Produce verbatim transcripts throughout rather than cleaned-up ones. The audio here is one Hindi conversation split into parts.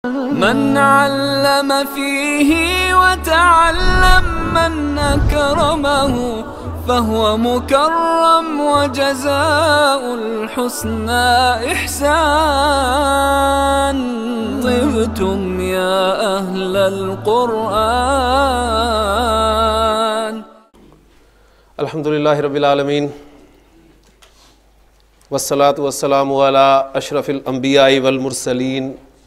من علم فيه وتعلم من أكرمه فهو مكرم وجزاء الحسنى إحسان. طبتم يا أهل القرآن. अल्हम्दुलिल्लाहि रब्बिल आलमीन वस्सलातु वस्सलामु अला अशरफिल अंबियाइ वल मुरसलीन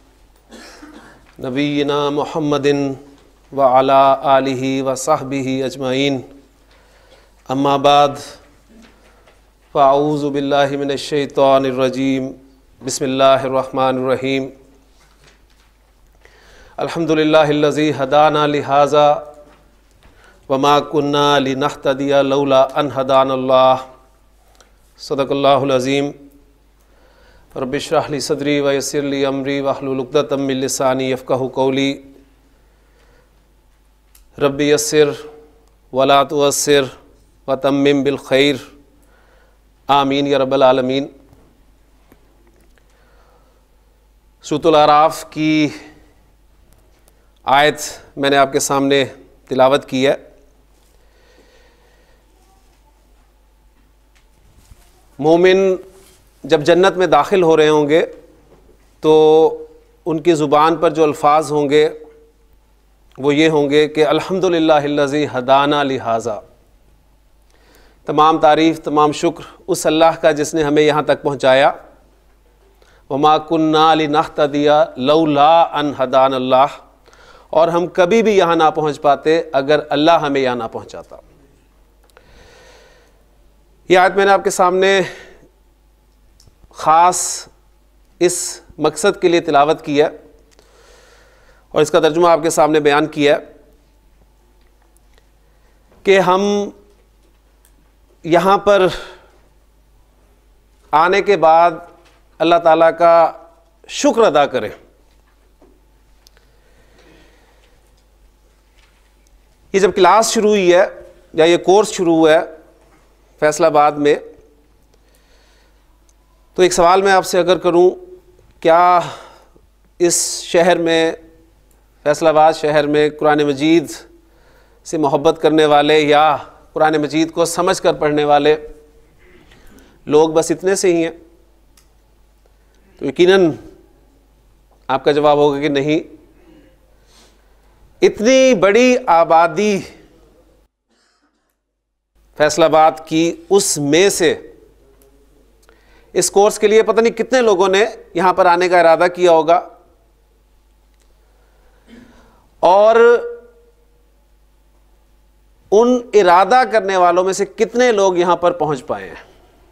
नबीना मुहम्मदिन व अला आलिहि व सहबिहि अजमाइन। अम्मा बाद फ़अऊज़ु बिल्लाहि मिनश शैतानिर रजीम। बिस्मिल्लाहिर रहमानिर रहीम। अल्हम्दुलिल्लाहिल्लज़ी हदाना लिहाज़ा वमा कुन्ना लिनहतदिया लौला अन हदानल्लाह। सदक़ल्लाहुल अज़ीम। रब्बि इश्रह ली सदरी व यस्सिर ली अमरी वहलुल उक़दतम मिन लिसानी यफ़क़हू क़ौली। रब्बि यस्सिर वला तुअस्सिर व तम्मिम बिल खैर। आमीन या रब्बल आलमीन। सूरतुल आराफ की आयत मैंने आपके सामने तिलावत की है। मोमिन जब जन्नत में दाखिल हो रहे होंगे तो उनकी ज़ुबान पर जो अल्फाज होंगे वो ये होंगे कि अल्हम्दुलिल्लाहिल्लज़ी हदाना लिहाज़ा। तमाम तारीफ़, तमाम शुक्र उस अल्लाह का जिसने हमें यहाँ तक पहुँचाया। वमा कुन्ना लिनहतदिया लौला अन हदानल्लाह। और हम कभी भी यहाँ ना पहुँच पाते अगर अल्लाह हमें यहाँ ना पहुँचाता। यह आयत मैंने आपके सामने ख़ास इस मकसद के लिए तिलावत की है और इसका तर्जुमा आपके सामने बयान किया है कि हम यहाँ पर आने के बाद अल्लाह ताला का शुक्र अदा करें। ये जब क्लास शुरू हुई है या ये कोर्स शुरू हुआ है फैसलाबाद में, तो एक सवाल मैं आपसे अगर करूं, क्या इस शहर में, फैसलाबाद शहर में कुरान मजीद से मोहब्बत करने वाले या कुरान मजीद को समझ कर पढ़ने वाले लोग बस इतने से ही हैं? तो यकीनन आपका जवाब होगा कि नहीं। इतनी बड़ी आबादी फैसलाबाद की, उसमें से इस कोर्स के लिए पता नहीं कितने लोगों ने यहां पर आने का इरादा किया होगा और उन इरादा करने वालों में से कितने लोग यहां पर पहुंच पाए हैं।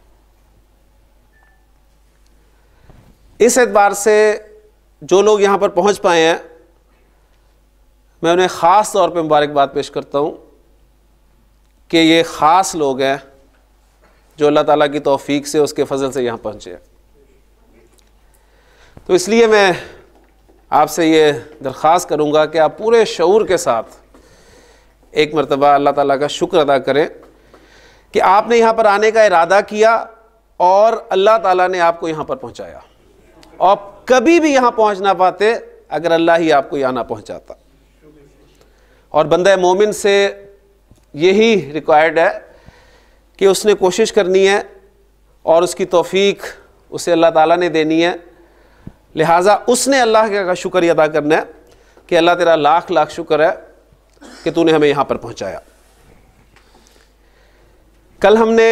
इस एतबार से जो लोग यहां पर पहुंच पाए हैं मैं उन्हें ख़ास तौर पे मुबारकबाद पेश करता हूँ कि ये ख़ास लोग हैं जो अल्लाह ताला की तौफ़ीक से, उसके फ़ज़ल से यहाँ पहुँचे हैं। तो इसलिए मैं आपसे ये दरख्वास्त करूँगा कि आप पूरे शऊर के साथ एक मरतबा अल्लाह ताला का शुक्र अदा करें कि आपने यहाँ पर आने का इरादा किया और अल्लाह ताला ने आपको यहाँ पर पहुँचाया। और कभी भी यहाँ पहुँच ना पाते अगर अल्लाह ही आपको यहाँ ना पहुँचाता। और बंदा मोमिन से यही रिक्वायर्ड है कि उसने कोशिश करनी है और उसकी तौफीक उसे अल्लाह ताला ने देनी है। लिहाजा उसने अल्लाह का शुक्र अदा करना है कि अल्लाह तेरा लाख लाख शुक्र है कि तूने हमें यहाँ पर पहुँचाया। कल हमने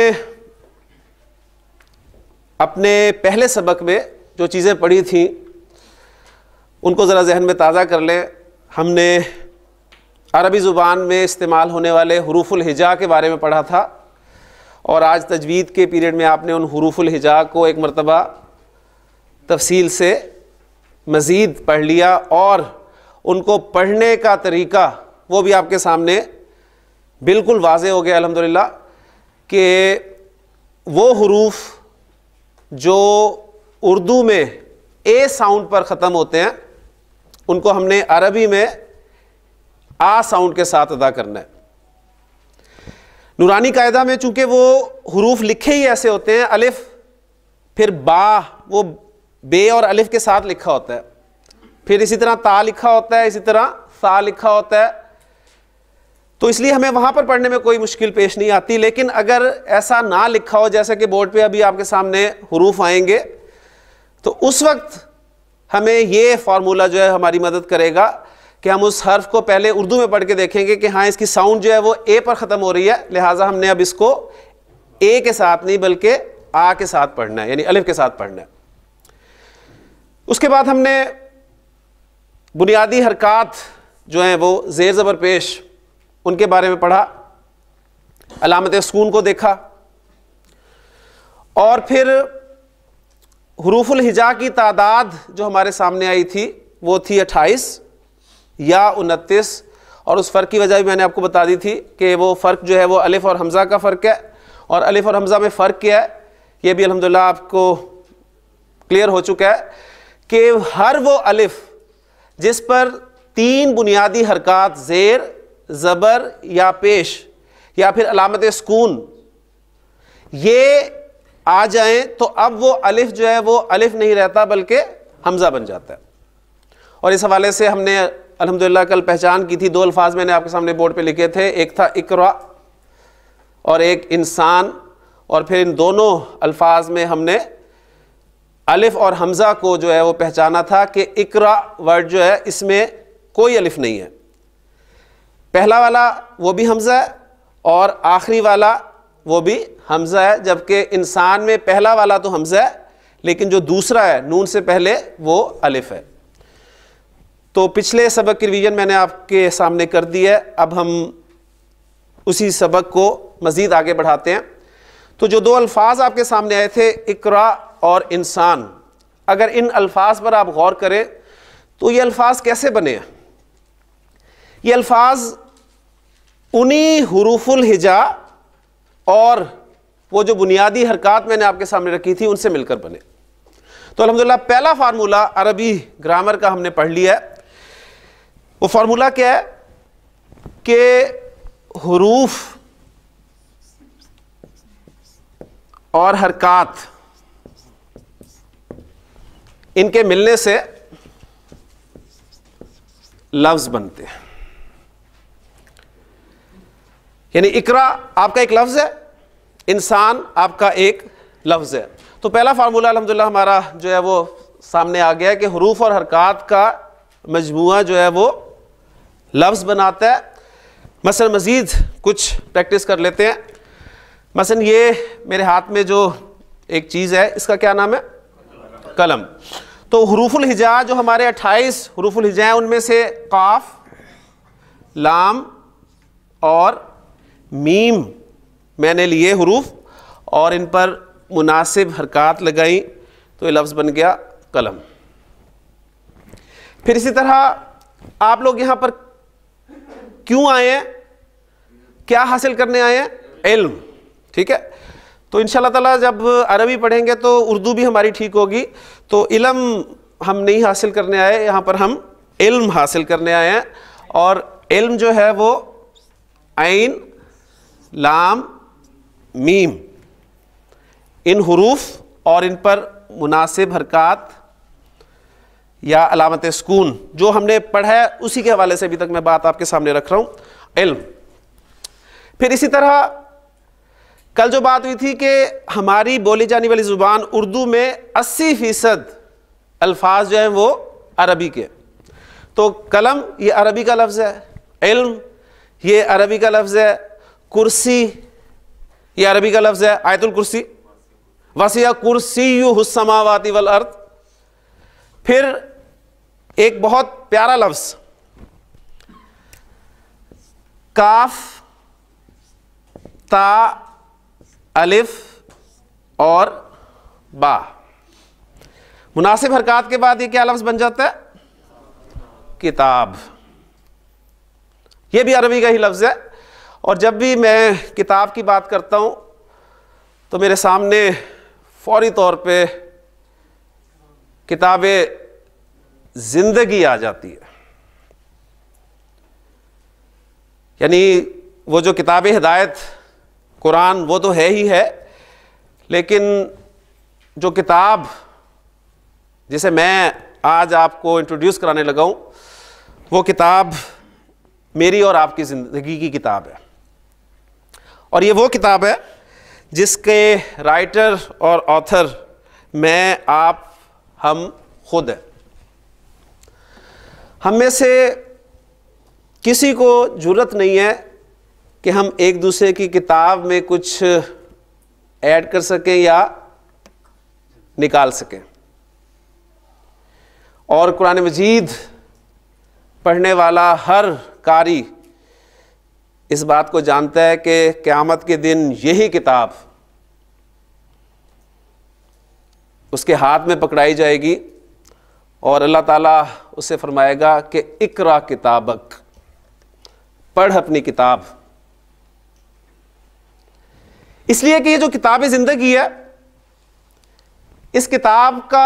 अपने पहले सबक में जो चीज़ें पढ़ी थी उनको ज़रा जहन में ताज़ा कर लें। हमने अरबी ज़ुबान में इस्तेमाल होने वाले हुरूफुल हिजा के बारे में पढ़ा था और आज तजवीद के पीरियड में आपने उन हुरूफुल हिजा को एक मरतबा तफसील से मज़ीद पढ़ लिया और उनको पढ़ने का तरीक़ा वो भी आपके सामने बिल्कुल वाज़े हो गया अल्हम्दुलिल्लाह कि वो हुरूफ जो उर्दू में ए साउंड पर ख़त्म होते हैं उनको हमने अरबी में आ साउंड के साथ अदा करना है। नूरानी कायदा में चूंकि वो हुरूफ लिखे ही ऐसे होते हैं, अलिफ फिर बा, वो बे और अलिफ के साथ लिखा होता है, फिर इसी तरह ता लिखा होता है, इसी तरह सा लिखा होता है। तो इसलिए हमें वहाँ पर पढ़ने में कोई मुश्किल पेश नहीं आती। लेकिन अगर ऐसा ना लिखा हो, जैसे कि बोर्ड पे अभी आपके सामने हुरूफ आएंगे, तो उस वक्त हमें ये फार्मूला जो है हमारी मदद करेगा कि हम उस हर्फ को पहले उर्दू में पढ़ के देखेंगे कि हाँ इसकी साउंड जो है वो ए पर ख़त्म हो रही है, लिहाजा हमने अब इसको ए के साथ नहीं बल्कि आ के साथ पढ़ना है, यानी अलिफ के साथ पढ़ना है। उसके बाद हमने बुनियादी हरकात जो हैं वो ज़ेर ज़बर पेश, उनके बारे में पढ़ा, अलामत सुकून को देखा, और फिर हुरूफुल हिजा की तादाद जो हमारे सामने आई थी वो थी अट्ठाईस या उनतीस, और उस फ़र्क की वजह भी मैंने आपको बता दी थी कि वो फ़र्क जो है वो अलिफ और हमज़ा का फ़र्क है। और अलिफ और हमज़ा में फ़र्क क्या है, ये भी अल्हम्दुलिल्लाह आपको क्लियर हो चुका है कि हर वो अलिफ जिस पर तीन बुनियादी हरकात ज़ेर, ज़बर या पेश या फिर अलामत सुकून ये आ जाएं, तो अब वो अलिफ जो है वो अलिफ नहीं रहता बल्कि हमज़ा बन जाता है। और इस हवाले से हमने अल्हम्दुलिल्लाह कल पहचान की थी। दो अल्फाज मैंने आपके सामने बोर्ड पे लिखे थे, एक था इकरा और एक इंसान, और फिर इन दोनों अल्फाज में हमने अलिफ और हमज़ा को जो है वो पहचाना था कि इकरा वर्ड जो है इसमें कोई अलिफ नहीं है। पहला वाला वो भी हमज़ा है और आखिरी वाला वो भी हमज़ा है, जबकि इंसान में पहला वाला तो हमज़ा है लेकिन जो दूसरा है नून से पहले वो अलिफ है। तो पिछले सबक की रिवीजन मैंने आपके सामने कर दी है, अब हम उसी सबक को मज़ीद आगे बढ़ाते हैं। तो जो दो अल्फाज आपके सामने आए थे, इकरा और इंसान, अगर इन अल्फाज पर आप गौर करें तो ये अल्फाज कैसे बने हैं। ये अल्फाज उन्हीं हुरूफुल हिजा और वो जो बुनियादी हरकात मैंने आपके सामने रखी थी उनसे मिलकर बने। तो अल्हम्दुलिल्लाह पहला फार्मूला अरबी ग्रामर का हमने पढ़ लिया है। वो फार्मूला क्या है कि हुरूफ और हरकात इनके मिलने से लफ्ज बनते हैं। यानी इकरा आपका एक लफ्ज है, इंसान आपका एक लफ्ज है। तो पहला फार्मूला अल्हम्दुलिल्लाह हमारा जो है वो सामने आ गया है कि हुरूफ और हरकात का मजमूआ जो है वो लफ्ज बनाता है। मसलन मज़ीद कुछ प्रैक्टिस कर लेते हैं। मसलन ये मेरे हाथ में जो एक चीज़ है इसका क्या नाम है, कलम। तो हुरूफुल हिजा जो हमारे अट्ठाईस हुरूफुल हिजा हैं उनमें से काफ, लाम और मीम मैंने लिए हुरूफ और इन पर मुनासिब हरकात लगाई तो ये लफ्ज़ बन गया कलम। फिर इसी तरह आप लोग यहाँ पर क्यों आए हैं, क्या हासिल करने आए हैं, इल्म। ठीक है, तो इंशाअल्लाह ताला जब अरबी पढ़ेंगे तो उर्दू भी हमारी ठीक होगी। तो इल्म हम नहीं हासिल करने आए, यहाँ पर हम इल्म हासिल करने आए हैं। और इल्म जो है वो आइन, लाम, मीम, इन हुरूफ और इन पर मुनासिब हरकात या अलामत सुकून जो हमने पढ़ा है उसी के हवाले से अभी तक मैं बात आपके सामने रख रहा हूँ, इल्म। फिर इसी तरह कल जो बात हुई थी कि हमारी बोली जाने वाली ज़ुबान उर्दू में अस्सी फीसद अल्फाज जो हैं वो अरबी के। तो कलम ये अरबी का लफ्ज़ है, इल्म ये अरबी का लफ्ज़ है, कुर्सी ये अरबी का लफ्ज़ है, आयतुल कुर्सी, वसिया कुर्सीयुहु समावाति वल अर्द। फिर एक बहुत प्यारा लफ्ज़ काफ, ता, अलिफ और बा, मुनासिब हरकात के बाद ये क्या लफ्ज़ बन जाता है, किताब। ये भी अरबी का ही लफ्ज़ है। और जब भी मैं किताब की बात करता हूँ तो मेरे सामने फौरी तौर पे किताब ज़िंदगी आ जाती है। यानी वो जो किताब हिदायत कुरान वो तो है ही है, लेकिन जो किताब जिसे मैं आज आपको इंट्रोड्यूस कराने लगा हूँ वो किताब मेरी और आपकी ज़िंदगी की किताब है। और ये वो किताब है जिसके राइटर और ऑथर मैं, आप, हम खुद हैं। हम में से किसी को ज़रूरत नहीं है कि हम एक दूसरे की किताब में कुछ ऐड कर सकें या निकाल सकें। और कुरान मजीद पढ़ने वाला हर कारी इस बात को जानता है कि क़यामत के दिन यही किताब उसके हाथ में पकड़ाई जाएगी और अल्लाह ताला उससे फरमाएगा कि इकरा किताबक, पढ़ अपनी किताब। इसलिए कि ये जो किताब ज़िंदगी है, इस किताब का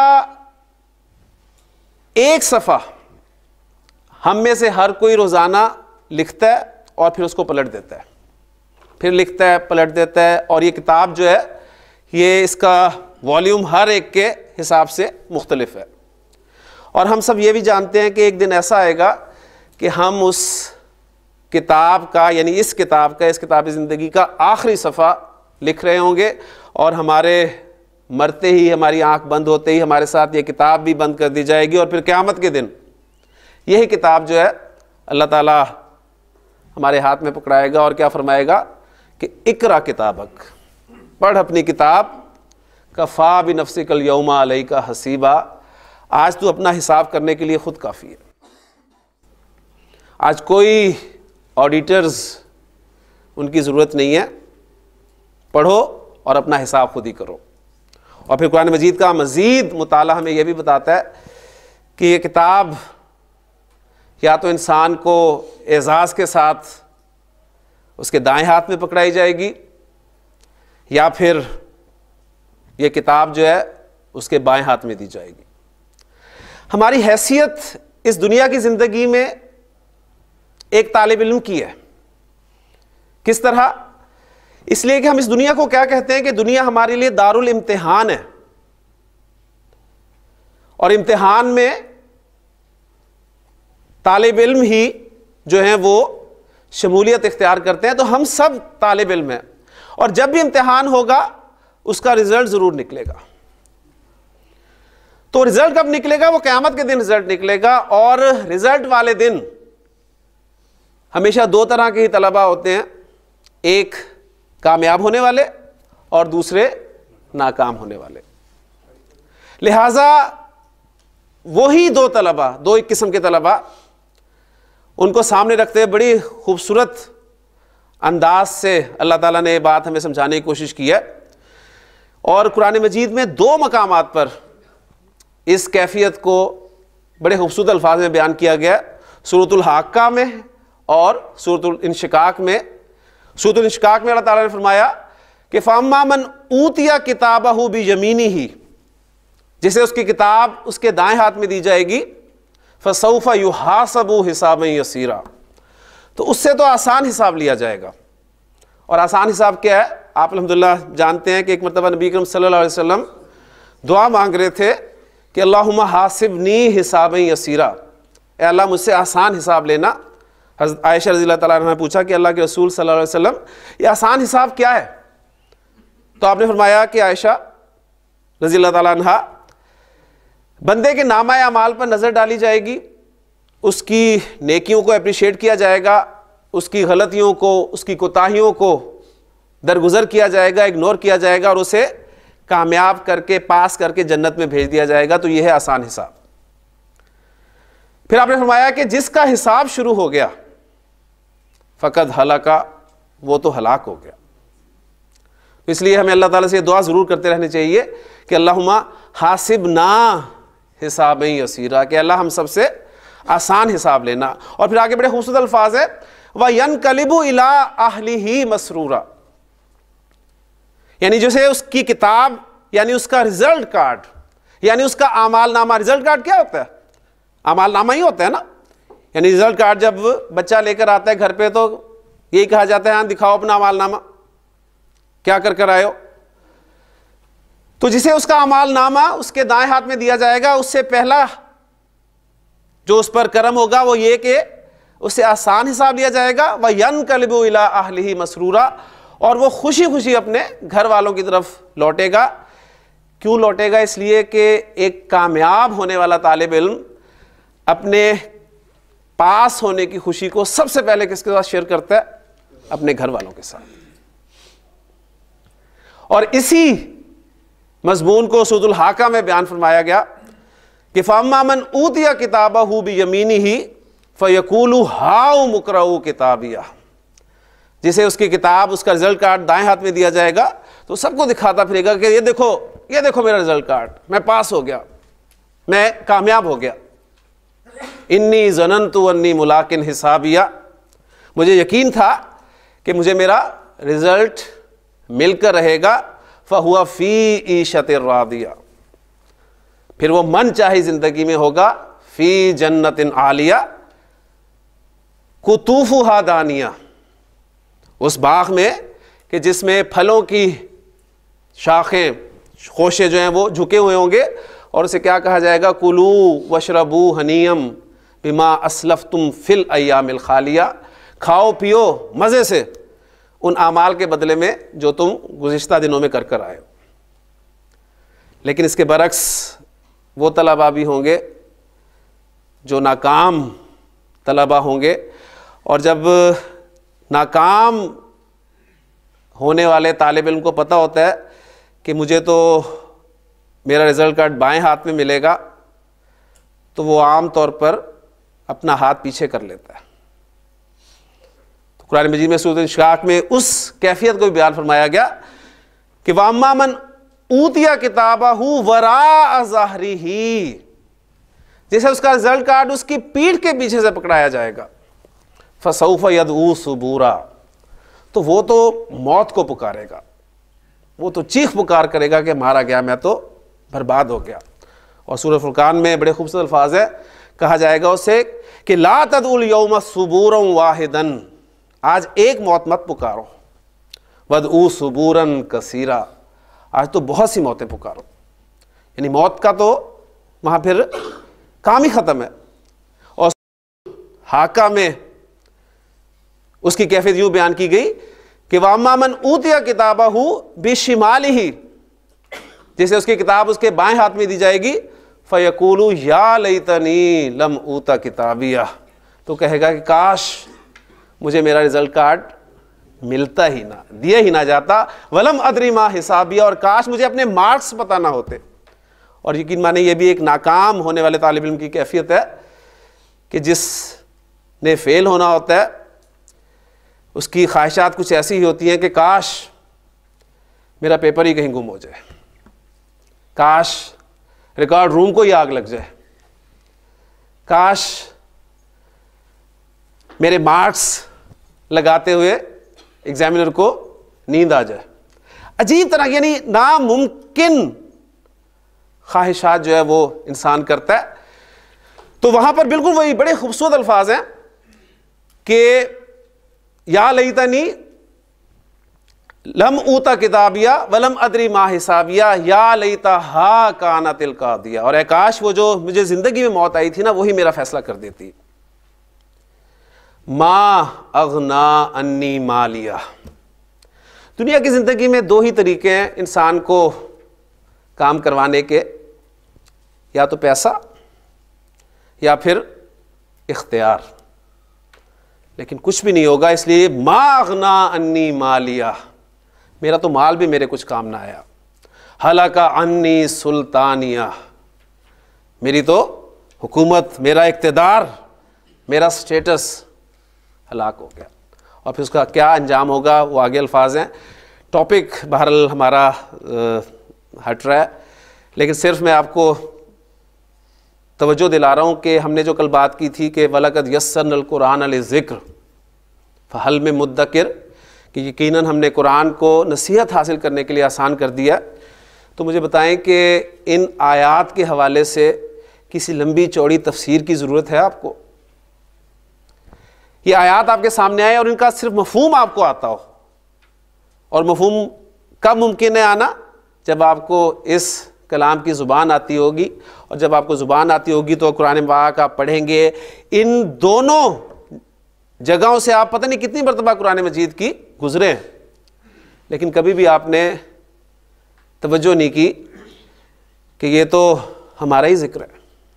एक सफ़ा हम में से हर कोई रोज़ाना लिखता है और फिर उसको पलट देता है, फिर लिखता है, पलट देता है। और ये किताब जो है, ये इसका वॉल्यूम हर एक के हिसाब से मुख्तलिफ है। और हम सब ये भी जानते हैं कि एक दिन ऐसा आएगा कि हम उस किताब का, यानी इस किताब का, इस किताब ज़िंदगी का आखिरी सफ़ा लिख रहे होंगे और हमारे मरते ही, हमारी आंख बंद होते ही हमारे साथ ये किताब भी बंद कर दी जाएगी। और फिर क़यामत के दिन यही किताब जो है अल्लाह ताला हमारे हाथ में पकड़ाएगा और क्या फरमाएगा कि इकरा किताबक, पढ़ अपनी किताब, कफ़ा बि नफ्सिकल यौमा अलैका हसीबा, आज तू अपना हिसाब करने के लिए खुद काफ़ी है। आज कोई ऑडिटर्स, उनकी ज़रूरत नहीं है। पढ़ो और अपना हिसाब खुद ही करो। और फिर कुरान मजीद का मज़ीद मुताला हमें यह भी बताता है कि ये किताब या तो इंसान को एजाज़ के साथ उसके दाएं हाथ में पकड़ाई जाएगी, या फिर ये किताब जो है उसके बाएं हाथ में दी जाएगी। हमारी हैसियत इस दुनिया की ज़िंदगी में एक तालिब इल्म की है। किस तरह? इसलिए कि हम इस दुनिया को क्या कहते हैं कि दुनिया हमारे लिए दारुल इम्तिहान है, और इम्तिहान में तालिब इल्म ही जो हैं वो शमूलियत इख्तियार करते हैं। तो हम सब तालिब इल्म हैं, और जब भी इम्तिहान होगा उसका रिजल्ट ज़रूर निकलेगा। तो रिजल्ट कब निकलेगा? वो क़यामत के दिन रिजल्ट निकलेगा। और रिजल्ट वाले दिन हमेशा दो तरह के ही तलबा होते हैं, एक कामयाब होने वाले और दूसरे नाकाम होने वाले। लिहाजा वही दो तलबा, दो एक किस्म के तलबा, उनको सामने रखते हुए बड़ी खूबसूरत अंदाज से अल्लाह ताला ने ये बात हमें समझाने की कोशिश की है। और कुरान मजीद में दो मकामात पर इस कैफियत को बड़े खूबसूरत अल्फाज में बयान किया गया, सूरतुल हाक्का में और सूरतुल इंशिकाक में। सूरतुल इंशिकाक में अल्लाह ताला ने फरमाया कि फ़अम्मा मन ऊतिया किताबहु बियमीनिही, जिसे उसकी किताब उसके दाएं हाथ में दी जाएगी, फ़सौफ़ युहासबु हिसाबन यसीरा, तो उससे तो आसान हिसाब लिया जाएगा। और आसान हिसाब क्या है? आप अल्हम्दुलिल्लाह जानते हैं कि एक मरतबा नबी करीम सल्लल्लाहु अलैहि वसल्लम दुआ मांग रहे थे कि अल्लाहुम्मा हासिबनी हिसाबन यसीरा, ए अल्लाह मुझसे आसान हिसाब लेना। हज़रत आयशा रज़ियल्लाहु तआला अन्हा ने पूछा कि अल्लाह के रसूल सल्लल्लाहु अलैहि वसल्लम, ये आसान हिसाब क्या है? तो आपने फरमाया कि आयशा रज़ियल्लाहु तआला अन्हा, बंदे के नामा अमाल पर नज़र डाली जाएगी, उसकी नेकियों को अप्रिशिएट किया जाएगा, उसकी गलतियों को, उसकी कोताहियों को दरगुजर किया जाएगा, इग्नोर किया जाएगा, और उसे कामयाब करके, पास करके जन्नत में भेज दिया जाएगा। तो यह है आसान हिसाब। फिर आपने फरमाया कि जिसका हिसाब शुरू हो गया फ़क़द हलाका, वो तो हलाक हो गया। इसलिए हमें अल्लाह ताला से दुआ ज़रूर करते रहनी चाहिए कि अल्लाहुम्मा हासिबना हिसाबन यसीरा, कि अल्लाह हम सबसे आसान हिसाब लेना। और फिर आगे बड़े खूबसूरत अल्फाज है, व यनकलिबु इला अहलिही मसरूरा, यानी जैसे उसकी किताब, यानी उसका रिजल्ट कार्ड, यानी उसका आमाल नामा। रिजल्ट कार्ड क्या होता है? आमाल नामा ही होता है ना। यानी रिजल्ट कार्ड जब बच्चा लेकर आता है घर पे तो यही कहा जाता है, हाँ दिखाओ अपना अमाल नामा, क्या कर कर आए हो। तो जिसे उसका अमाल नामा उसके दाएं हाथ में दिया जाएगा, उससे पहला जो उस पर करम होगा वो ये कि उससे आसान हिसाब लिया जाएगा। व यनकलिबु इला अहलिही मसरूरा, और वो खुशी खुशी अपने घर वालों की तरफ लौटेगा। क्यों लौटेगा? इसलिए कि एक कामयाब होने वाला तालिब इल्म अपने पास होने की खुशी को सबसे पहले किसके साथ शेयर करता है? अपने घर वालों के साथ। और इसी मजमून को सूरतुल हाका में बयान फरमाया गया कि फअम्मा मन ऊतिया किताबहू बियमीनिही फयकूलु हाउ मुकरऊ किताबिया, जिसे उसकी किताब, उसका रिजल्ट कार्ड दाएं हाथ में दिया जाएगा तो सबको दिखाता फिरेगा कि ये देखो, ये देखो मेरा रिजल्ट कार्ड, मैं पास हो गया, मैं कामयाब हो गया। इन्नी ज़ननतु अन्नी मुलाकिन हिसाबिया, मुझे यकीन था कि मुझे मेरा रिजल्ट मिलकर रहेगा। फहुआ फी ईशतिर रादिया, फिर वो मन चाही जिंदगी में होगा। फी जन्नतिन आलिया कुतूफुहा दानिया, उस बाग में कि जिसमें फलों की शाखें, खोशे जो हैं वो झुके हुए होंगे, और उसे क्या कहा जाएगा? कुलू वशरबू हनीयम बिमा असलफ्तुम फिल अय्यामिल खालिया, खाओ पियो मज़े से उन आमाल के बदले में जो तुम गुज़िश्ता दिनों में कर कर आए हो। लेकिन इसके बरक्स वो तलबा भी होंगे जो नाकाम तलबा होंगे, और जब नाकाम होने वाले तालिब इल्म को पता होता है कि मुझे तो मेरा रिज़ल्ट कार्ड बाएं हाथ में मिलेगा, तो वो आम तौर पर अपना हाथ पीछे कर लेता है। तो कुरान मजीद में सूरत इंशिकाक में उस कैफियत को भी बयान फरमाया गया कि वअम्मा मन ऊतिया किताबहू वरा ज़हरिही, जैसे उसका रिजल्ट कार्ड उसकी पीठ के पीछे से पकड़ाया जाएगा। फसौफ यदऊ सुबूरा, तो वो तो मौत को पुकारेगा, वो तो चीख पुकार करेगा कि मारा गया, मैं तो बर्बाद हो गया। और सूरह फुरकान में बड़े खूबसूरत अल्फाज है, कहा जाएगा उसे कि ला तदउल यौम सुबूरन वाहिदन, आज एक मौत मत पुकारो, वदऊ सुबूरन कसीरा, आज तो बहुत सी मौतें पुकारो। यानी मौत का तो वहाँ फिर काम ही ख़त्म है। और हाका में उसकी कैफियत यूँ बयान की गई कि वअम्मा मन ऊतिया किताबहू बिशिमालिही, जैसे उसकी किताब उसके बाएं हाथ में दी जाएगी। फ़यक़ूलु या लैतनी लम ऊता किताबिया, तो कहेगा कि काश मुझे मेरा रिजल्ट कार्ड मिलता ही ना, दिया ही ना जाता। वलम अदरी मा हिसाबिया, और काश मुझे अपने मार्क्स पता ना होते। और यकीन माने ये भी एक नाकाम होने वाले तालिब इल्म की कैफियत है कि जिसने फेल होना होता है उसकी ख्वाहिशात कुछ ऐसी ही होती हैं कि काश मेरा पेपर ही कहीं गुम हो जाए, काश रिकॉर्ड रूम को ही आग लग जाए, काश मेरे मार्क्स लगाते हुए एग्जामिनर को नींद आ जाए। अजीब तरह, यानी नामुमकिन ख्वाहिशात जो है वो इंसान करता है। तो वहां पर बिल्कुल वही बड़े खूबसूरत अल्फाज हैं कि या लैतनी लम ऊता किताबिया वलम अदरी मा हिसाबिया या लैता हा कानतिल कादिया, और काश वो जो मुझे जिंदगी में मौत आई थी ना वही मेरा फैसला कर देती। मा अगना अन्नी मालिया, दुनिया की जिंदगी में दो ही तरीके हैं इंसान को काम करवाने के, या तो पैसा या फिर इख्तियार, लेकिन कुछ भी नहीं होगा। इसलिए मा अगना अन्नी मालिया, मेरा तो माल भी मेरे कुछ काम ना आया। हलाका अन्नी सुल्तानिया, मेरी तो हुकूमत, मेरा इक़्तिदार, मेरा स्टेटस हलाक हो गया। और फिर उसका क्या अंजाम होगा वो आगे अल्फाज हैं। टॉपिक बहरहाल हमारा हट रहा है, लेकिन सिर्फ मैं आपको तवज्जो दिला रहा हूँ कि हमने जो कल बात की थी कि वलक़द यस्सरनल कुरान लिज़िक्र फ़हल में मुद्दकिर, कि यकीनन हमने कुरान को नसीहत हासिल करने के लिए आसान कर दिया। तो मुझे बताएं कि इन आयात के हवाले से किसी लंबी चौड़ी तफसीर की ज़रूरत है आपको? ये आयात आपके सामने आए और इनका सिर्फ मफहूम आपको आता हो, और मफहूम कब मुमकिन है आना? जब आपको इस कलाम की ज़ुबान आती होगी, और जब आपको ज़ुबान आती होगी तो कुरान पाक आप पढ़ेंगे। इन दोनों जगहों से आप पता नहीं कितनी मरतबा कुरान मजीद की गुजरे हैं, लेकिन कभी भी आपने तवज्जो नहीं की कि ये तो हमारा ही जिक्र है।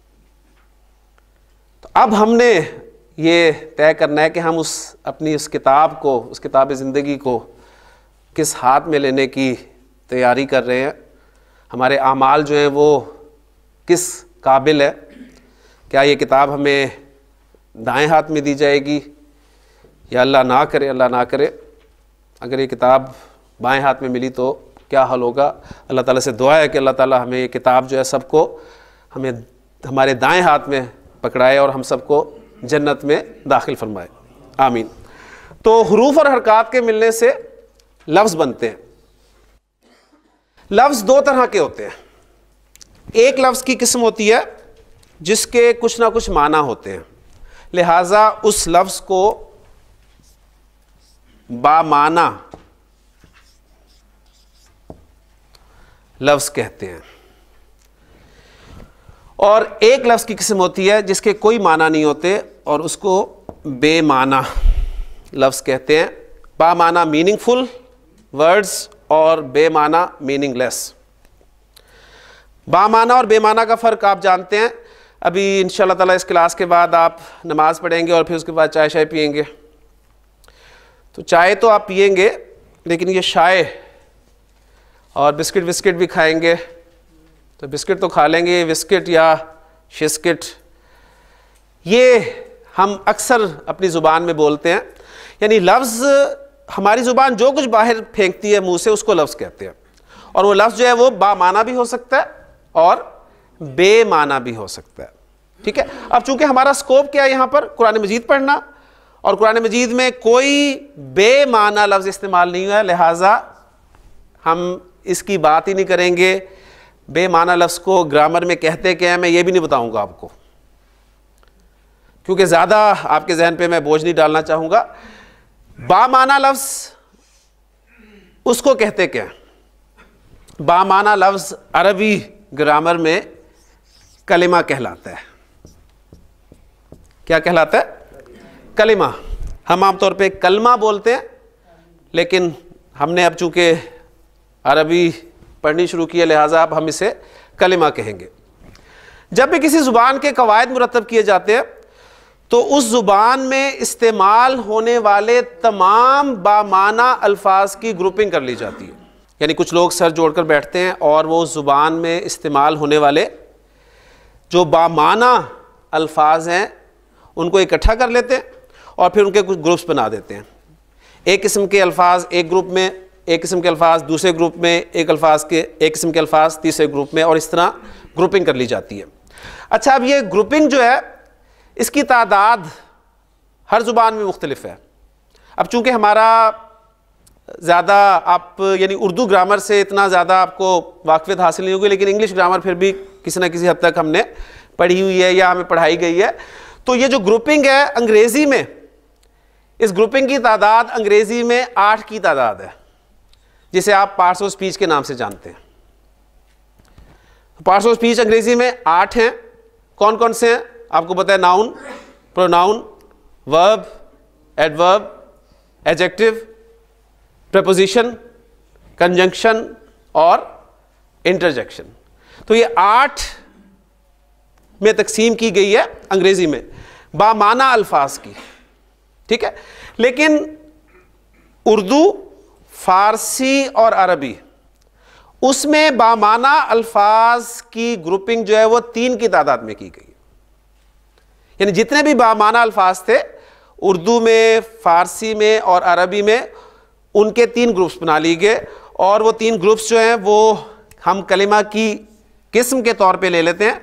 तो अब हमने ये तय करना है कि हम उस अपनी उस किताब को, उस किताब ज़िंदगी को किस हाथ में लेने की तैयारी कर रहे हैं। हमारे आमाल जो हैं वो किस काबिल है। क्या ये किताब हमें दाएं हाथ में दी जाएगी, या अल्लाह ना करे, अल्लाह ना करे अगर ये किताब बाएं हाथ में मिली तो क्या हाल होगा। अल्लाह ताला से दुआ है कि अल्लाह ताला हमें ये किताब जो है सबको हमें हमारे दाएं हाथ में पकड़ाए और हम सबको जन्नत में दाखिल फरमाए, आमीन। तो हुरूफ और हरकात के मिलने से लफ्ज़ बनते हैं। लफ्ज़ दो तरह के होते हैं। एक लफ्ज़ की किस्म होती है जिसके कुछ ना कुछ माना होते हैं, लिहाजा उस लफ्ज़ को बामाना लफ्ज़ कहते हैं। और एक लफ्ज़ की किस्म होती है जिसके कोई माना नहीं होते और उसको बेमाना लफ्ज़ कहते हैं। बामाना मीनिंगफुल वर्ड्स और बेमाना मीनिंगलेस। बामाना और बेमाना का फ़र्क आप जानते हैं। अभी इंशाल्लाह ताला इस क्लास के बाद आप नमाज़ पढ़ेंगे और फिर उसके बाद चाय शाय पियेंगे। तो चाय तो आप पियेंगे, लेकिन ये चाय और बिस्किट विस्किट भी खाएंगे। तो बिस्किट तो खा लेंगे, बिस्किट या शिस्किट ये हम अक्सर अपनी ज़ुबान में बोलते हैं। यानी लफ्ज़, हमारी ज़ुबान जो कुछ बाहर फेंकती है मुंह से उसको लफ्ज़ कहते हैं। और वो लफ्ज़ जो है वो बामाना भी हो सकता है और बेमाना भी हो सकता है। ठीक है। अब चूंकि हमारा स्कोप क्या है यहाँ पर, कुरान मजीद पढ़ना, और कुरान मजीद में कोई बेमाना लफ्ज़ इस्तेमाल नहीं हुआ है, लिहाजा हम इसकी बात ही नहीं करेंगे। बेमाना लफ्ज़ को ग्रामर में कहते क्या है मैं ये भी नहीं बताऊंगा आपको, क्योंकि ज़्यादा आपके जहन पे मैं बोझ नहीं डालना चाहूँगा। बामाना लफ्ज़ उसको कहते क्या है? बामाना लफ्ज़ अरबी ग्रामर में कलिमा कहलाता है। क्या कहलाता है? कलिमा। हम आमतौर पे कलमा बोलते हैं, लेकिन हमने अब चूँकि अरबी पढ़नी शुरू की है, लिहाजा अब हम इसे कलिमा कहेंगे। जब भी किसी ज़ुबान के कवायद मुरतब किए जाते हैं तो उस ज़ुबान में इस्तेमाल होने वाले तमाम बामाना अल्फाज की ग्रुपिंग कर ली जाती है। यानी कुछ लोग सर जोड़कर बैठते हैं और वो उस ज़ुबान में इस्तेमाल होने वाले जो बामाना अल्फाज हैं उनको इकट्ठा कर लेते हैं और फिर उनके कुछ ग्रुप्स बना देते हैं। एक किस्म के अल्फाज एक ग्रुप में, एक किस्म के अल्फाज दूसरे ग्रुप में, एक अल्फाज के एक किस्म के अल्फाज तीसरे ग्रुप में, और इस तरह ग्रुपिंग कर ली जाती है। अच्छा, अब ये ग्रुपिंग जो है इसकी तादाद हर ज़ुबान में मुख्तलिफ है। अब चूँकि हमारा ज़्यादा आप यानी उर्दू ग्रामर से इतना ज़्यादा आपको वाक़फ़ियत हासिल नहीं होगी, लेकिन इंग्लिश ग्रामर फिर भी किसी न किसी हद तक हमने पढ़ी हुई है या हमें पढ़ाई गई है। तो ये जो ग्रुपिंग है अंग्रेज़ी में, इस ग्रुपिंग की तादाद अंग्रेज़ी में आठ की तादाद है, जिसे आप पार्ट्स ऑफ स्पीच के नाम से जानते हैं। पार्ट्स ऑफ स्पीच अंग्रेज़ी में आठ हैं। कौन कौन से हैं आपको पता है? Noun, pronoun, verb, adverb, adjective, preposition, conjunction और इंटरजेक्शन। तो ये आठ में तकसीम की गई है अंग्रेज़ी में बामाना अल्फाज की। ठीक है। लेकिन उर्दू, फारसी और अरबी, उसमें बामाना अल्फाज की ग्रुपिंग जो है वो तीन की तादाद में की गई। यानी जितने भी बामाना अल्फाज थे उर्दू में, फारसी में और अरबी में, उनके तीन ग्रुप्स बना लिए गए। और वो तीन ग्रुप्स जो हैं वो हम कलिमा की किस्म के तौर पे ले लेते हैं।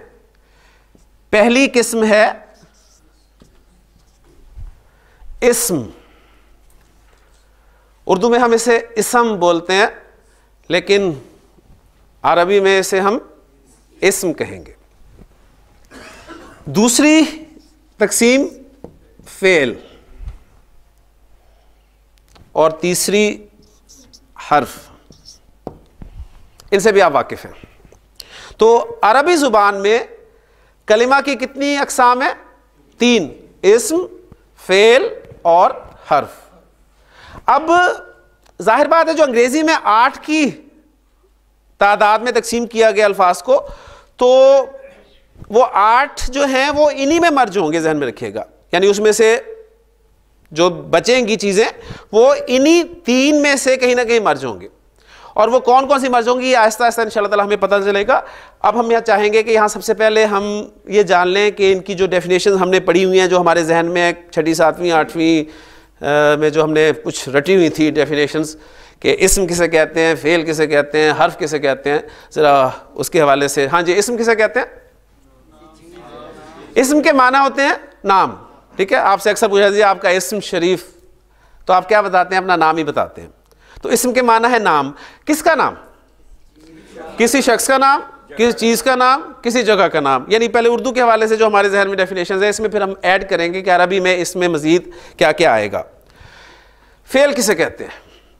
पहली किस्म है इस्म। उर्दू में हम इसे इसम बोलते हैं, लेकिन अरबी में इसे हम इस्म कहेंगे। दूसरी तकसीम फेल, और तीसरी हर्फ। इनसे भी आप वाकिफ हैं। तो अरबी ज़ुबान में कलिमा की कितनी अक़साम है? तीन, इस्म, फ़ेल और हर्फ। अब जाहिर बात है जो अंग्रेज़ी में आठ की तादाद में तकसीम किया गया अल्फाज को, तो वो आठ जो हैं वो इन्हीं में मर्ज होंगे, जहन में रखिएगा। यानी उसमें से जो बचेंगी चीज़ें वो इन्हीं तीन में से कहीं ना कहीं मर्ज होंगे। और वो कौन कौन सी मर्ज होंगी आहिस्ता आहिस्ता इंशाअल्लाह ताला हमें पता चलेगा। अब हम यहाँ चाहेंगे कि यहाँ सबसे पहले हम ये जान लें कि इनकी जो डेफिनेशन हमने पढ़ी हुई हैं, जो हमारे जहन में छठी सातवीं आठवीं में जो हमने कुछ रटी हुई थी डेफिनेशंस, कि इस्म किसे कहते हैं, फ़ेल किसे कहते हैं, हर्फ किसे कहते हैं, ज़रा उसके हवाले से। हाँ जी, इस्म किसे कहते हैं? इस्म के माना होते हैं नाम। ठीक है, आपसे अक्सर पूछा जाए आपका इस्म शरीफ, तो आप क्या बताते हैं? अपना नाम ही बताते हैं। तो इस्म के माना है नाम। किसका नाम? किसी शख्स का नाम, किसी चीज़ का नाम, किसी जगह का नाम। यानी पहले उर्दू के हवाले से जो हमारे जहन में डेफिनेशन है, इसमें फिर हम ऐड करेंगे कि अरबी में इसमें मज़ीद क्या क्या आएगा। फ़ेल किसे कहते हैं?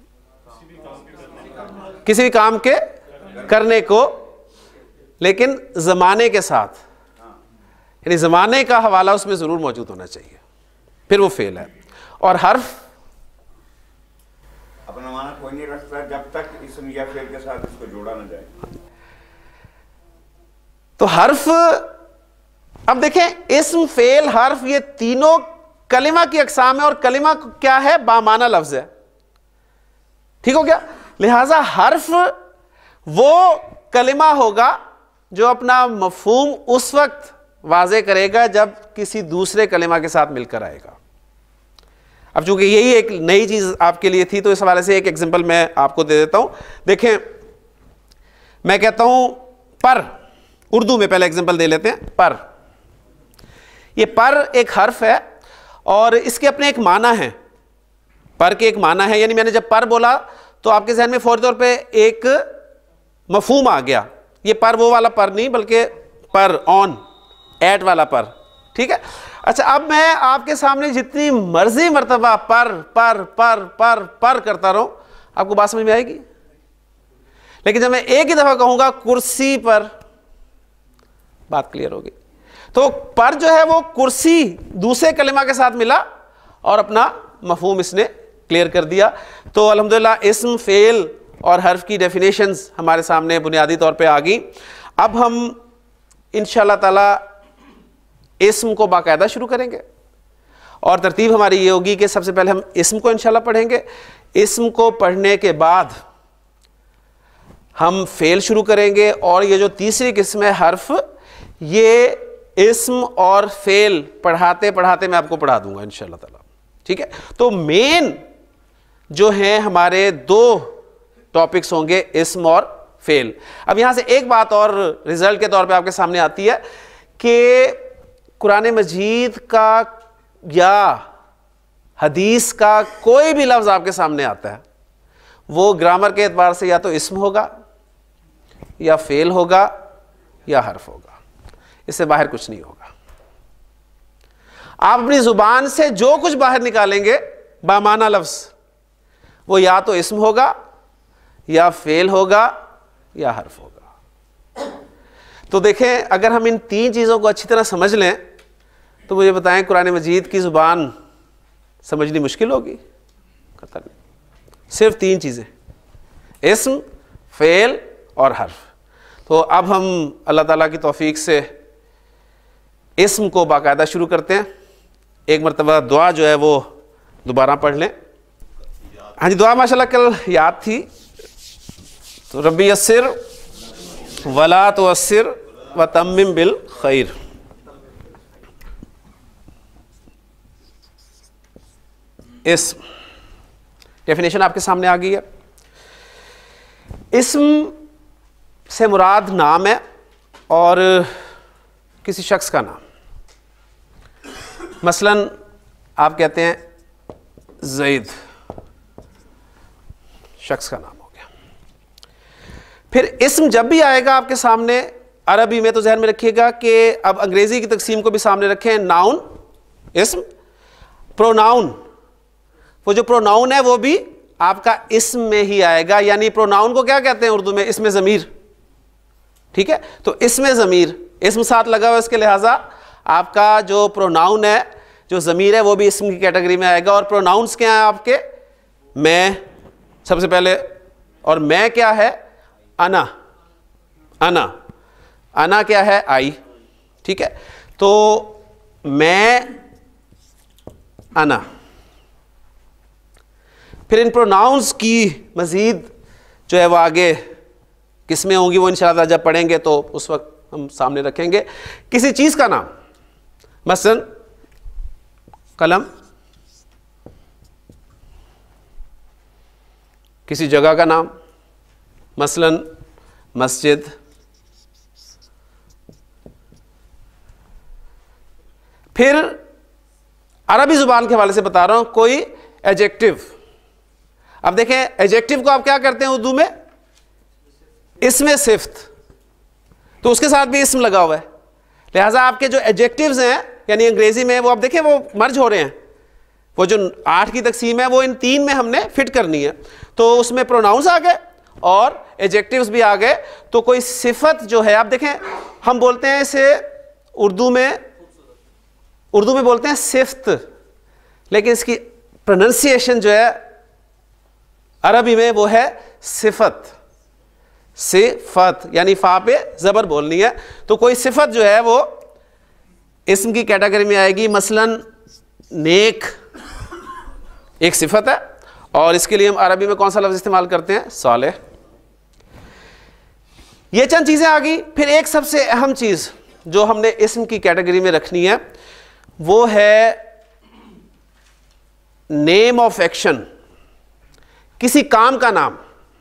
किसी भी काम के करने को, लेकिन ज़माने के साथ, यानी ज़माने का हवाला उसमें ज़रूर मौजूद होना चाहिए, फिर वो फ़ेल है। और हर्फ अपना माना कोई नहीं रखता जब तक इस्म या फ़ेल के साथ इसको जोड़ा ना जाए। तो हर्फ, अब देखें, इस्म, फ़ेल, हर्फ, ये तीनों कलिमा की अक़साम है। और कलिमा क्या है? बामाना लफ्ज़ है। ठीक हो गया? लिहाजा हर्फ वो कलिमा होगा जो अपना मफ़हूम उस वक्त वाज़े करेगा जब किसी दूसरे कलिमा के साथ मिलकर आएगा। अब चूंकि यही एक नई चीज़ आपके लिए थी, तो इस हवाले से एक एग्जांपल मैं आपको दे देता हूं। देखें, मैं कहता हूं पर, उर्दू में पहले एग्जांपल दे लेते हैं। पर, ये पर एक हर्फ है और इसके अपने एक माना है। पर के एक माना है, यानी मैंने जब पर बोला तो आपके जहन में फौरी तौर पे एक मफहूम आ गया। ये पर वो वाला पर नहीं, बल्कि पर, ऑन, एट वाला पर। ठीक है? अच्छा, अब मैं आपके सामने जितनी मर्जी मर्तबा पर पर पर पर पर करता रहूं, आपको बात समझ में आएगी। लेकिन जब मैं एक ही दफा कहूंगा कुर्सी पर, बात क्लियर होगी। तो पर जो है वो कुर्सी दूसरे कलिमा के साथ मिला और अपना मफहूम इसने क्लियर कर दिया। तो अल्हम्दुलिल्लाह इस्म, फ़ेल और हर्फ की डेफिनेशंस हमारे सामने बुनियादी तौर पे आ गई। अब हम इंशाअल्लाह ताला इस्म को बाकायदा शुरू करेंगे और तरतीब हमारी ये होगी कि सबसे पहले हम इस्म को इंशाअल्लाह पढ़ेंगे। इस्म को पढ़ने के बाद हम फ़ेल शुरू करेंगे और ये जो तीसरी किस्म है हर्फ, ये इस्म और फ़ेल पढ़ाते पढ़ाते मैं आपको पढ़ा दूंगा इंशाअल्लाह ताला। ठीक है? तो मेन जो हैं हमारे दो टॉपिक्स होंगे, इस्म और फ़ेल। अब यहां से एक बात और रिजल्ट के तौर पे आपके सामने आती है कि कुरान मजीद का या हदीस का कोई भी लफ्ज़ आपके सामने आता है, वो ग्रामर के एतबार से या तो इस्म होगा या फ़ेल होगा या हर्फ होगा, इससे बाहर कुछ नहीं होगा। आप अपनी ज़ुबान से जो कुछ बाहर निकालेंगे बामाना लफ्ज़, वो या तो इस्म होगा या फ़ेल होगा या हर्फ होगा। तो देखें, अगर हम इन तीन चीज़ों को अच्छी तरह समझ लें तो मुझे बताएं, कुरान मजीद की ज़ुबान समझनी मुश्किल होगी? कतई नहीं। सिर्फ तीन चीज़ें, इस्म, फ़ेल और हर्फ। तो अब हम अल्लाह ताला की तौफीक से इस्म को बाकायदा शुरू करते हैं। एक मरतबा दुआ जो है वो दोबारा पढ़ लें। हाँ जी, दुआ माशाल्लाह कल याद थी। तो रब्बी यस्सिर वला तुअस्सिर व तम्मिम बिल खैर। इस्म, डेफिनेशन आपके सामने आ गई है। इस्म से मुराद नाम है और किसी शख्स का नाम। मसलन आप कहते हैं ज़ैद, शख्स का नाम हो गया। फिर इस्म जब भी आएगा आपके सामने अरबी में, तो ध्यान में रखिएगा कि अब अंग्रेजी की तकसीम को भी सामने रखें। नाउन, इस्म, प्रोनाउन, वो जो प्रोनाउन है वो भी आपका इस्म में ही आएगा। यानी प्रोनाउन को क्या कहते हैं उर्दू में? इसमें ज़मीर। ठीक है। तो इसमें ज़मीर, इसम साथ लगा हुआ है, इसके लिहाजा आपका जो प्रोनाउन है, जो ज़मीर है, वो भी इसम की कैटेगरी में आएगा। और प्रोनाउंस क्या है आपके? मैं सबसे पहले, और मैं क्या है? अना, अना, अना क्या है? आई, ठीक है। तो मैं, अना। फिर इन प्रोनाउंस की मज़ीद जो है वो आगे किसमें होंगी, वो इंशाअल्लाह जब पढ़ेंगे तो उस वक्त हम सामने रखेंगे। किसी चीज़ का नाम, मसलन कलम, किसी जगह का नाम, मसलन मस्जिद, फिर अरबी ज़ुबान के हवाले से बता रहा हूं, कोई एडजेक्टिव। अब देखें, एडजेक्टिव को आप क्या करते हैं उर्दू में? इसमें सिफ्त, तो उसके साथ भी इसम लगा हुआ है। लिहाजा आपके जो एडजेक्टिव्स हैं, यानी अंग्रेजी में, वो आप देखें वो मर्ज हो रहे हैं। वो जो आठ की तकसीम है वो इन तीन में हमने फिट करनी है। तो उसमें प्रोनाउंस आ गए और एडजेक्टिव्स भी आ गए। तो कोई सिफत जो है, आप देखें हम बोलते हैं इसे उर्दू में, उर्दू में बोलते हैं सिफ्त, लेकिन इसकी प्रोनाउंसिएशन जो है अरबी में वो है सिफत, सिफत, यानी फा पे ज़बर बोलनी है। तो कोई सिफत जो है वो इस्म की कैटेगरी में आएगी। मसलन नेक एक सिफत है, और इसके लिए हम अरबी में कौन सा लफ्ज़ इस्तेमाल करते हैं? सालेह। ये चंद चीज़ें आ गई। फिर एक सबसे अहम चीज़ जो हमने इस्म की कैटेगरी में रखनी है वो है नेम ऑफ एक्शन, किसी काम का नाम।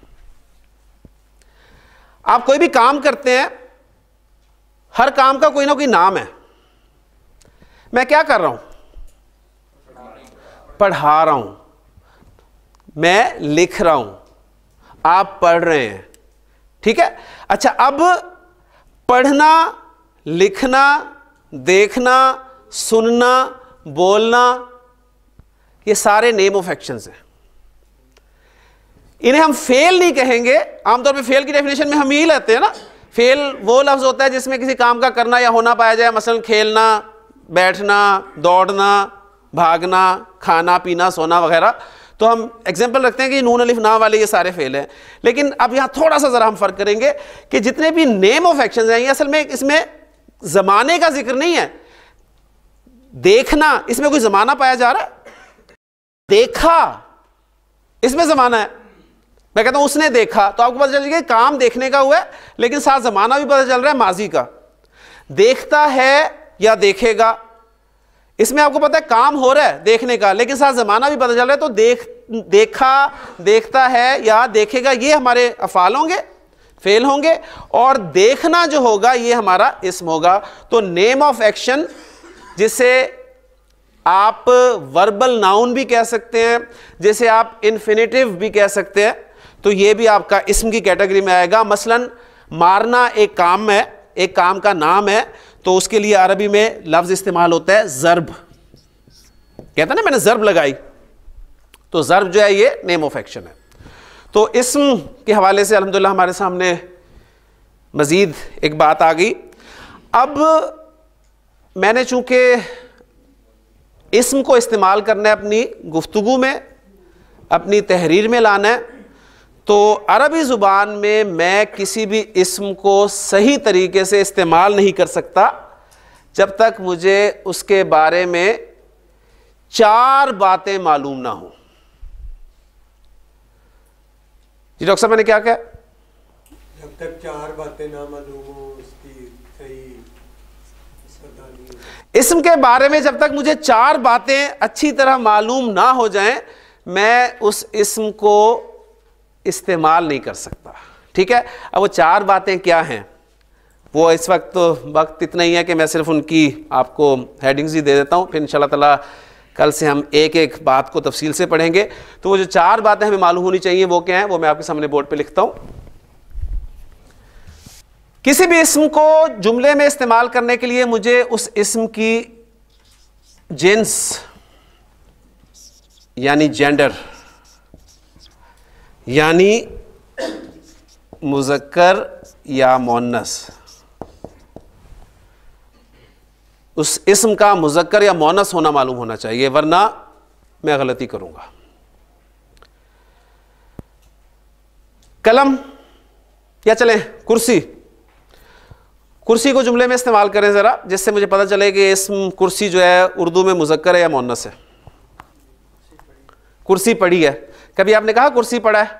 आप कोई भी काम करते हैं, हर काम का कोई ना कोई नाम है। मैं क्या कर रहा हूं? पढ़ा रहा हूं, मैं लिख रहा हूं, आप पढ़ रहे हैं, ठीक है। अच्छा, अब पढ़ना, लिखना, देखना, सुनना, बोलना, ये सारे नेम ऑफ एक्शंस हैं। इन्हें हम फेल नहीं कहेंगे। आमतौर पे फेल की डेफिनेशन में हम यही लेते हैं ना, फेल वो लफ्ज़ होता है जिसमें किसी काम का करना या होना पाया जाए। मसलन खेलना, बैठना, दौड़ना, भागना, खाना पीना, सोना वगैरह। तो हम एग्जाम्पल रखते हैं कि नून अलिफ ना वाले ये सारे फेल हैं। लेकिन अब यहाँ थोड़ा सा ज़रा हम फ़र्क करेंगे कि जितने भी नेम ऑफ एक्शंस हैं, ये असल में इसमें ज़माने का जिक्र नहीं है। देखना, इसमें कोई ज़माना पाया जा रहा है? देखा, इसमें ज़माना है। मैं कहता हूं उसने देखा, तो आपको पता चल जाएगा काम देखने का हुआ है, लेकिन साथ ज़माना भी पता चल रहा है माजी का। देखता है या देखेगा, इसमें आपको पता है काम हो रहा है देखने का, लेकिन साथ ज़माना भी पता चल रहा है। तो देख, देखा, देखता है या देखेगा, ये हमारे अफ़ाल होंगे, फेल होंगे। और देखना जो होगा ये हमारा इस्म होगा। तो नेम ऑफ एक्शन, जिसे आप वर्बल नाउन भी कह सकते हैं, जैसे आप इन्फिनेटिव भी कह सकते हैं, तो ये भी आपका इस्म की कैटेगरी में आएगा। मसलन मारना एक काम है, एक काम का नाम है, तो उसके लिए अरबी में लफ्ज़ इस्तेमाल होता है ज़र्ब। कहता है ना मैंने ज़र्ब लगाई, तो ज़र्ब जो है ये नेम ऑफ एक्शन है। तो इस्म के हवाले से अल्हम्दुलिल्लाह हमारे सामने मज़ीद एक बात आ गई। अब मैंने चूँकि इस्म को इस्तेमाल करना है अपनी गुफ्तगू में, अपनी तहरीर में लाना है, तो अरबी ज़ुबान में मैं किसी भी इस्म को सही तरीके से इस्तेमाल नहीं कर सकता जब तक मुझे उसके बारे में चार बातें मालूम ना हो। जी डॉक्टर साहब, मैंने क्या कहा? जब तक चार बातें ना मालूम हो उसकी सही इस्म के बारे में, जब तक मुझे चार बातें अच्छी तरह मालूम ना हो जाएं, मैं उस इस्म को इस्तेमाल नहीं कर सकता, ठीक है। अब वो चार बातें क्या हैं, वो इस वक्त तो वक्त इतना ही है कि मैं सिर्फ उनकी आपको हेडिंग्स ही दे देता हूँ। फिर इंशाल्लाह ताला कल से हम एक एक बात को तफसील से पढ़ेंगे। तो वो जो चार बातें हमें मालूम होनी चाहिए वो क्या हैं, वो मैं आपके सामने बोर्ड पे लिखता हूँ। किसी भी इस्म को जुमले में इस्तेमाल करने के लिए मुझे उस इस्म की जिन्स यानी जेंडर यानी मुज़क्कर या मुअन्नस, उस इस्म का मुज़क्कर या मुअन्नस होना मालूम होना चाहिए, वरना मैं गलती करूंगा। कलम या चलें कुर्सी, कुर्सी को जुमले में इस्तेमाल करें ज़रा, जिससे मुझे पता चले कि इस्म कुर्सी जो है उर्दू में मुज़क्कर है या मुअन्नस है। कुर्सी पड़ी है, कभी आपने कहा कुर्सी पड़ा है?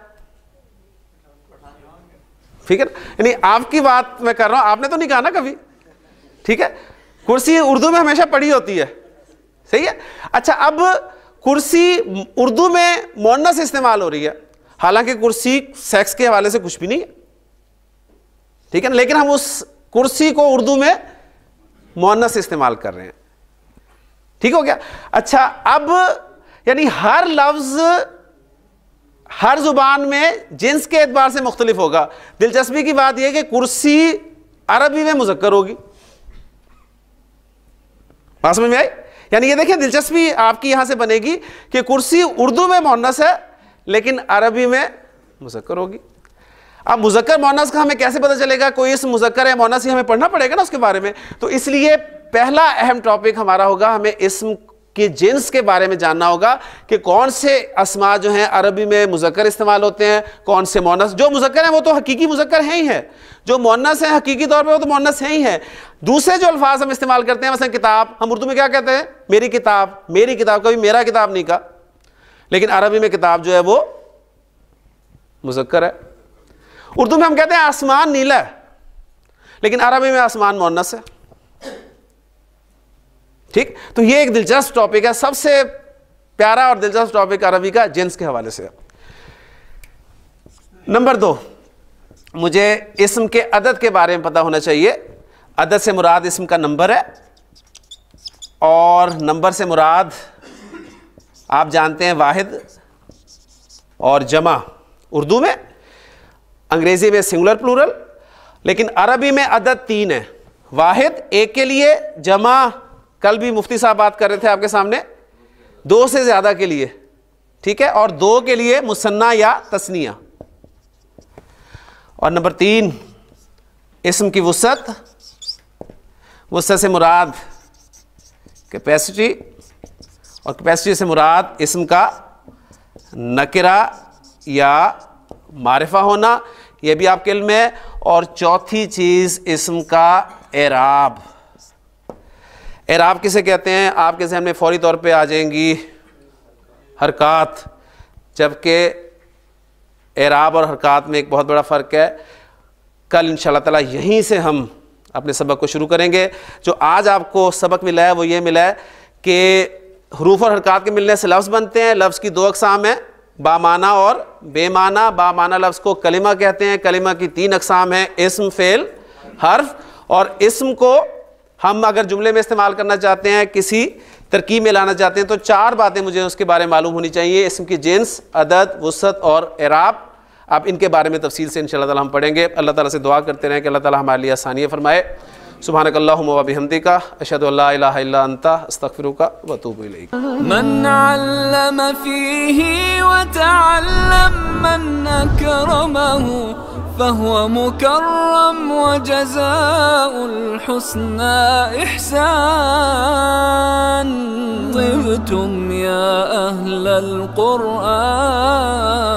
ठीक है, यानी आपकी बात मैं कर रहा हूं, आपने तो नहीं कहा ना कभी। ठीक है, कुर्सी उर्दू में हमेशा पड़ी होती है, सही है। अच्छा, अब कुर्सी उर्दू में मुअन्नस इस्तेमाल हो रही है, हालांकि कुर्सी सेक्स के हवाले से कुछ भी नहीं है, ठीक है ना, लेकिन हम उस कुर्सी को उर्दू में मुअन्नस इस्तेमाल कर रहे हैं। ठीक हो गया। अच्छा, अब यानी हर लफ्ज हर जुबान में जिन्स के एतबार से मुख्तलिफ होगा। दिलचस्पी की बात यह कि कुर्सी अरबी में मुज़क्कर होगी, बात समझ में आई? यानी ये देखिए दिलचस्पी आपकी यहां से बनेगी कि कुर्सी उर्दू में मुअन्नस है लेकिन अरबी में मुज़क्कर होगी। अब मुज़क्कर मुअन्नस का हमें कैसे पता चलेगा? कोई इस मुज़क्कर है मुअन्नस ही हमें पढ़ना पड़ेगा ना उसके बारे में। तो इसलिए पहला अहम टॉपिक हमारा होगा, हमें इस्म के जिन्स के बारे में जानना होगा कि कौन से अस्मा जो हैं अरबी में मुज़क्कर इस्तेमाल होते हैं, कौन से मुअन्नस। जो मुज़क्कर हैं वो तो हकीकी मुज़क्कर हैं ही है, जो मुअन्नस हैं हकीकी तौर पे वो तो मुअन्नस हैं ही है। दूसरे जो अल्फाज हम इस्तेमाल करते हैं, मसलन किताब, हम उर्दू में क्या कहते हैं? मेरी किताब, मेरी किताब, कभी मेरा किताब नहीं कहा, लेकिन अरबी में किताब जो है वो मुज़क्कर है। उर्दू में हम कहते हैं आसमान नीला है, लेकिन अरबी में आसमान मुअन्नस है। ठीक, तो ये एक दिलचस्प टॉपिक है, सबसे प्यारा और दिलचस्प टॉपिक अरबी का जिन्स के हवाले से। नंबर दो, मुझे इस्म के अदद के बारे में पता होना चाहिए। अदद से मुराद इस्म का नंबर है, और नंबर से मुराद आप जानते हैं वाहिद और जमा। उर्दू में, अंग्रेजी में सिंगुलर प्लूरल, लेकिन अरबी में अदद तीन है। वाहिद एक के लिए, जमा कल भी मुफ्ती साहब बात कर रहे थे आपके सामने, दो से ज्यादा के लिए, ठीक है, और दो के लिए मुसन्ना या तस्निया। और नंबर तीन, इस्म की वुसअत। वुसअत से मुराद कैपेसिटी, और कैपेसिटी से मुराद इस्म का नकिरा या मारिफा होना, यह भी आपके इल्म में। और चौथी चीज इस्म का एराब। एराब किसे कहते हैं? आपके ज़हन में फौरी तौर पे आ जाएंगी हरकात, जबकि एराब और हरकात में एक बहुत बड़ा फ़र्क है। कल इंशाअल्लाह ताला यहीं से हम अपने सबक को शुरू करेंगे। जो आज आपको सबक मिला है वो ये मिला है कि हरूफ और हरकात के मिलने से लफ्ज़ बनते हैं। लफ्ज़ की दो अक़साम हैं, बामाना और बेमाना। बामाना लफ्ज़ को कलिमा कहते हैं। कलिमा की तीन अक़साम हैं, इस्म, फ़ेल, हर्फ। और इस्म को हम अगर जुमले में इस्तेमाल करना चाहते हैं, किसी तरकीब में लाना चाहते हैं, तो चार बातें मुझे उसके बारे में मालूम होनी चाहिए। इस्म की जिन्स, अदद, वुसअत और एराब। अब इनके बारे में तफसील से इंशाअल्लाह ताला हम पढ़ेंगे। अल्लाह ताला से दुआ करते रहें कि अल्लाह ताला हमारे लिए आसानियाँ फरमाए। सुब्हानकल्लाहुम्मा व बिहम्दिका अशहदु अल्ला इलाहा इल्ला अंता अस्तगफिरुका व अतूबु इलैक। मन अल्लम फीही व तअल्लम मन अकरमहु फहुव मुकर्रम व जज़ाउल हुस्ना इहसान। तिबतुम या अहलल कुरआन।